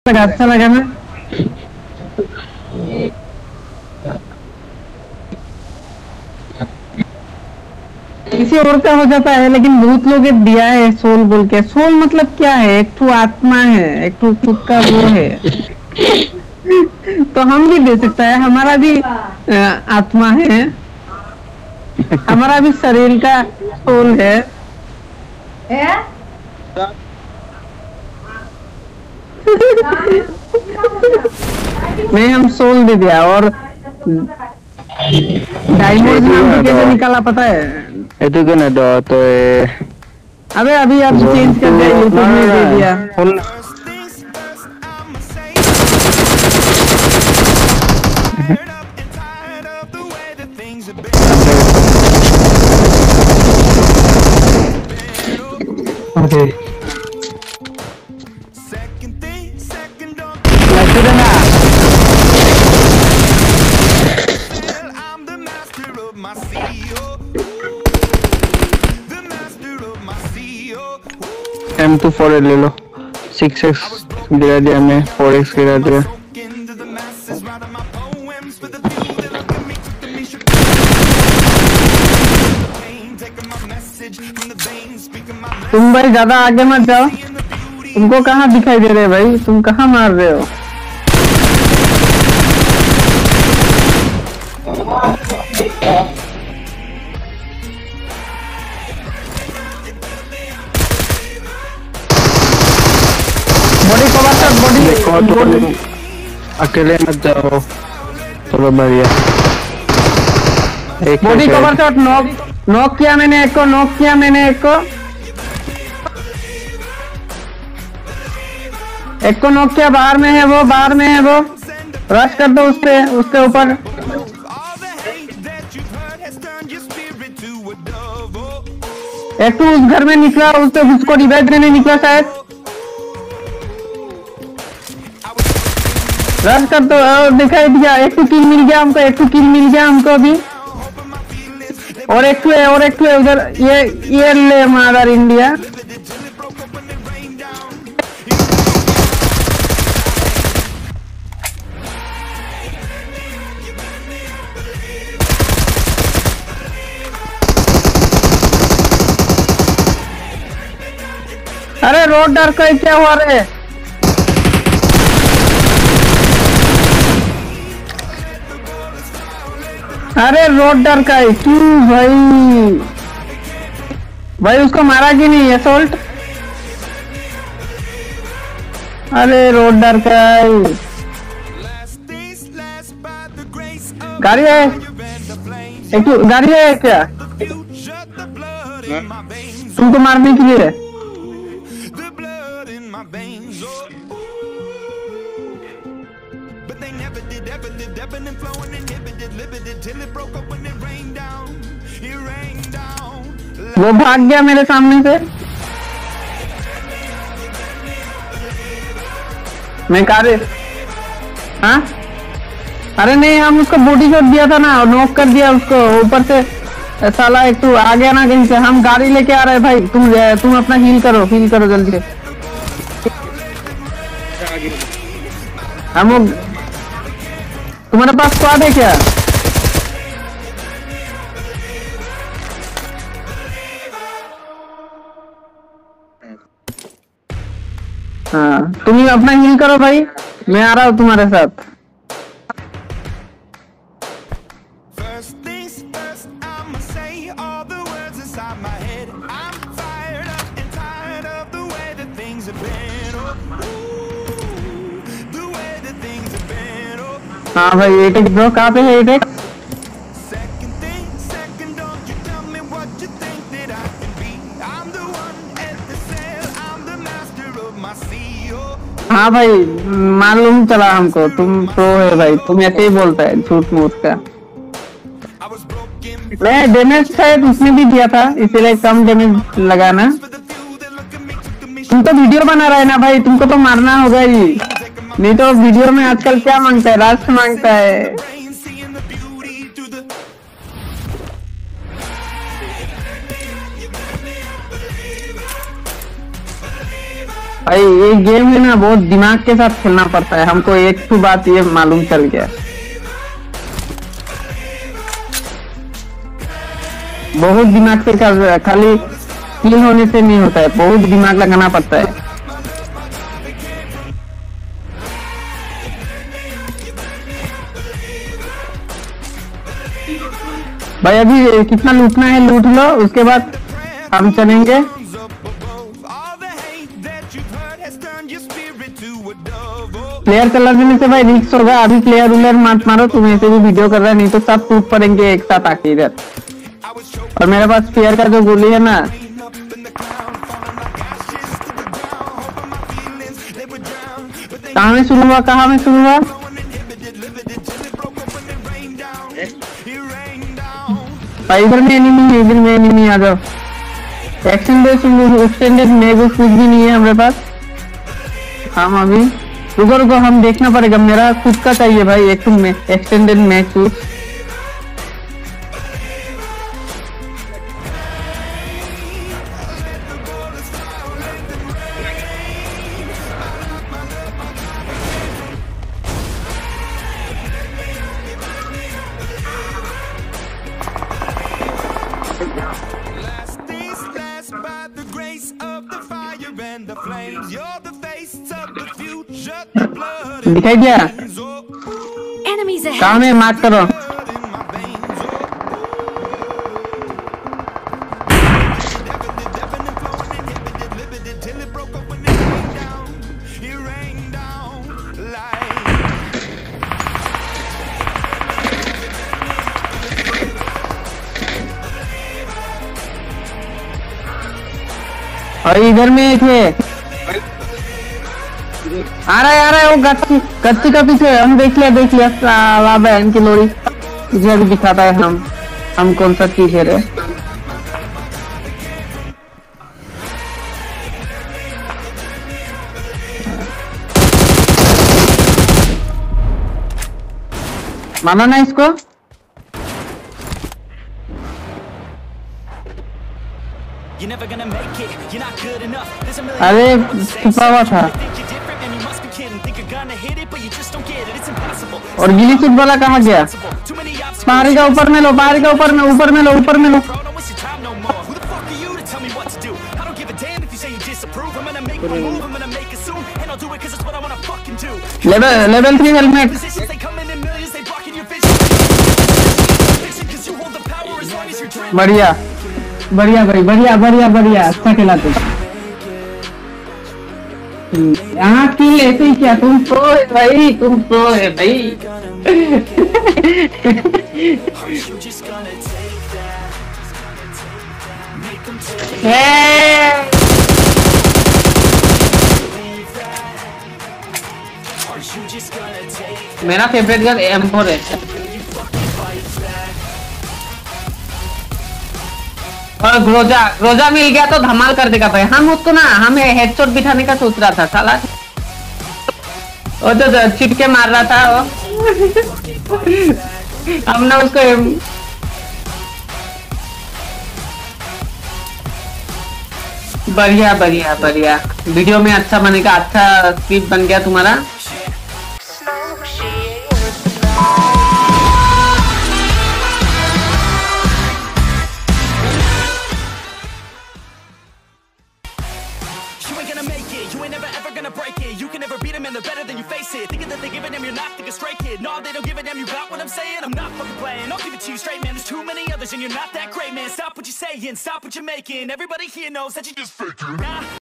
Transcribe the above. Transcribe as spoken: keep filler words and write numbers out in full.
लगा अच्छा लगा ना। किसी और का हो जाता है लेकिन बहुत लोग दिया है सोल बोल के। सोल मतलब क्या है? एक तो आत्मा है, एक तो खुद का वो है। तो हम भी दे सकता है, हमारा भी आत्मा है, हमारा भी शरीर का सोल है। नहीं, हम सोल दे दिया। और डायमंड नाम कैसे निकाला पता है? itu kan ada तो अबे अभी अब चेंज कर दिया, यूट्यूब में दे दिया। ओके एम टू फोर ले लो। सिक्स एक्स गिरा दिया मैं, फोर एक्स गिरा दिया। तुम भाई ज्यादा आगे मत जाओ। तुमको कहाँ दिखाई दे रहे भाई? तुम कहाँ मार रहे हो? बॉडी कवर कर, बॉडी बॉडी अकेले मत जाओ, चलो बढ़िया। Body cover shot knock knock किया मैंने एक को, नॉक किया मैंने एक को, एक को नॉक किया। बाहर में है वो, बाहर में है वो। रश कर दो उस पे, उसके ऊपर। एक तो उस घर में निकला, उससे उसको रिवाइव देने निकला शायद। रश कर दो, दिखाई दिया। एक तो किल मिल गया हमको, एक तो किल मिल गया हमको अभी। और एक है, और एक है उधर। ये ये ले मादर इंडिया। अरे रोड डर का क्या हुआ रे? अरे रोड डर का क्यों भाई? भाई उसको मारा कि नहीं असोल्ट? अरे रोड डर का गाड़ी है, एक तो गाड़ी है क्या तुमको मारने के लिए? वो भाग गया मेरे सामने से। मैं कार हाँ? अरे नहीं, हम उसको बॉडी शॉट दिया था ना, नॉक कर दिया उसको ऊपर से। साला एक तू आ गया ना कहीं से। हम गाड़ी लेके आ रहे हैं भाई, तुम तुम अपना हील करो, हील करो जल्दी से। हम तुम्हारे पास स्क्वाड है क्या? हाँ, तुम ही अपना हील करो भाई, मैं आ रहा हूँ तुम्हारे साथ। हाँ भाई, एटेक्स ब्रो कहाँ पे है एटेक्स? हाँ भाई मालूम चला हमको, तुम प्रो है भाई। तुम ऐसे ही बोलता है झूठ मूठ का। मैं डैमेज शायद उसने भी दिया था, इसीलिए कम डैमेज लगाना। तुम तो वीडियो बना रहा है ना भाई, तुमको तो मारना होगा ही। नहीं तो वीडियो में आजकल क्या मांगता है? राष्ट्र मांगता है। भाई ये गेम है ना, बहुत दिमाग के साथ खेलना पड़ता है। हमको एक तो बात ये मालूम चल गया, बहुत दिमाग से कर, खाली किल होने से नहीं होता है, बहुत दिमाग लगाना पड़ता है। भाई अभी कितना लूटना है लूट लो, उसके बाद हम चलेंगे। प्लेयर चला देने से भाई रिस्क होगा, अभी प्लेयर उलर मत मारो, तुम ऐसे भी वीडियो कर रहा है, नहीं तो सब टूट पड़ेंगे एक साथ आके इधर। और मेरे पास स्पेयर का जो गोली है ना, कहाँ में शुरू हुआ, कहाँ में शुरू हुआ? भाई इधर में एनिमी है, इधर में एनिमी, आ जाओ। एक्सटेंडेड एक्सटेंडेड मेगो कुछ भी नहीं है हमारे पास। हम अभी रुको रुको, हम देखना पड़ेगा, मेरा खुद का चाहिए भाई एक तुम में एक्सटेंडेड मैच। दिखाई दिया, कहाँ में मार्क करो। और इधर में एक है, आ रहा है आ रहा है वो गच्ची गच्ची का पीछे। हम देख लिया देख लिया साला बहन की लोड़ी, तुझे अभी दिखाता है हम हम कौन सा चीज है रे। माना ना इसको, अरे छुपा हुआ था। और गिली सूट वाला कहाँ गया? बाहरी का ऊपर में लो, बाहरी का ऊपर में, ऊपर में लो, ऊपर में लो। Level level three helmet. बढ़िया बढ़िया भाई, बढ़िया बढ़िया बढ़िया, अच्छा खेला तू। यहाँ किल ऐसे ही क्या, तुम प्रो है भाई, तुम प्रो है भाई। मेरा फेवरेट गन एम फोर है। और ग्रोजा ग्रोजा मिल गया तो धमाल कर देगा भाई। हम उसको ना, हमें हेडशॉट बिठाने का सोच रहा था साला, वो तो चिटके मार रहा था वो। हमने उसको बढ़िया बढ़िया बढ़िया, वीडियो में अच्छा बनेगा, अच्छा स्पीड बन गया तुम्हारा। Stop what you're saying, stop what you're making. Everybody here knows that you just faking.